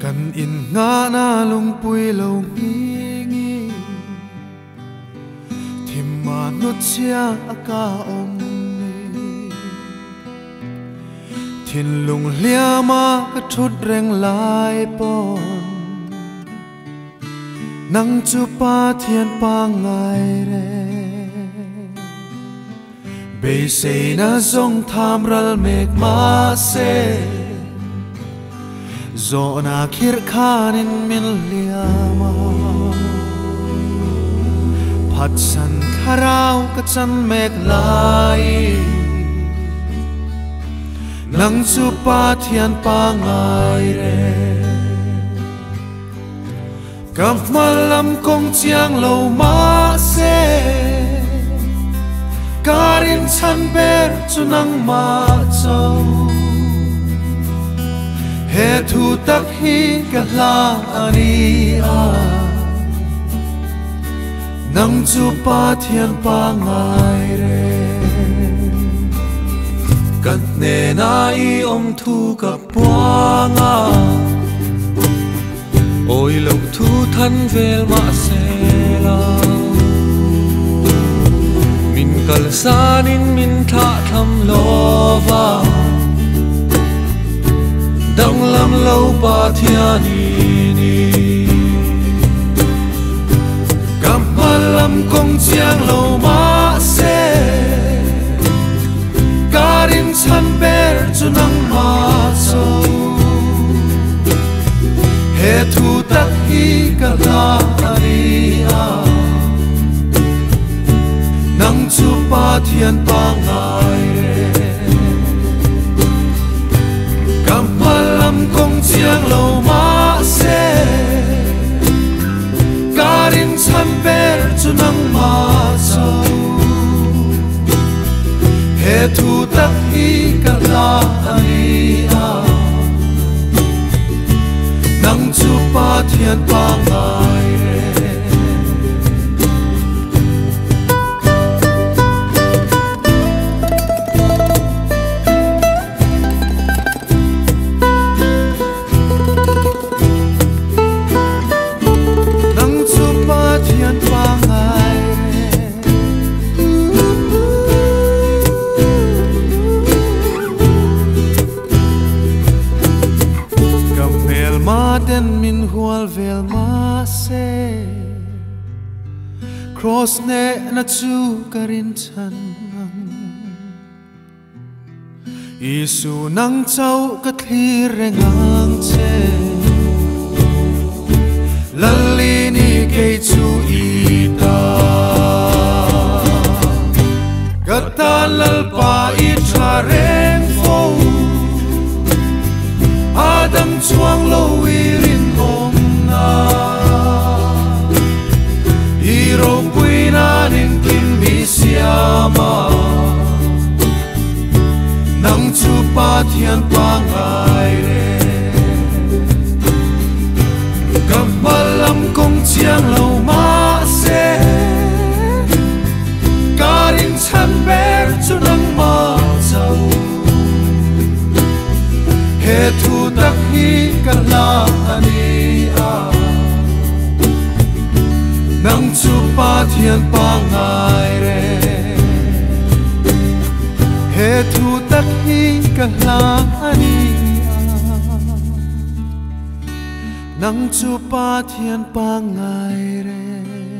กันอินงาหน้าลงปุยลงงี้ที่มนุษย์เชียอากาอมนี้ทินลุงเลียมากระทุดแรงลายปอนนังจูปาเทียนปางไงเรเบเซนาซงทามรัลเมกมาเซZona kirkanin min liama Patsan karau kachan mek lai Nang chupa thian pa ngai re Kam malam kong chiang lo ma se Karin chan ber chunang ma chau He thu tak hi ka la ani a Nang chu pa thian pa ngai re Kat ne na I om thu ka puanga Oi lo thu than vel ma se la Min kal sanin min tha tham lova Dang lam lâu pa thiani ni Kam malam kong chiang lâu ma se Karin chan ber chunang ma chau He thu tak hi ka la ani a Nang chu pa thian pa ngai re Malam kong chiang lâu ma se Karin chan ber chunang ma chau He thu tak hi ka la ani a Nang chu pa thian pa ngai re Den min hual vel ma se Cross ne na chu karin chan Isu nang chau ka thli rengang che Lalli ni ke chu ita Gata lal pa I tha reng fo Adam chuang lo wirin om na Hiro puina nin kim mi siama Nang chu pa thian pa ngai re Kam malam kong chiang lo ma se Karin chan ber chunang ma chau He thu tak hi ka la ani a Nang chu pa thian pa ngai re He thu tak hi ka la ani a Nang chu pa thian pa ngai re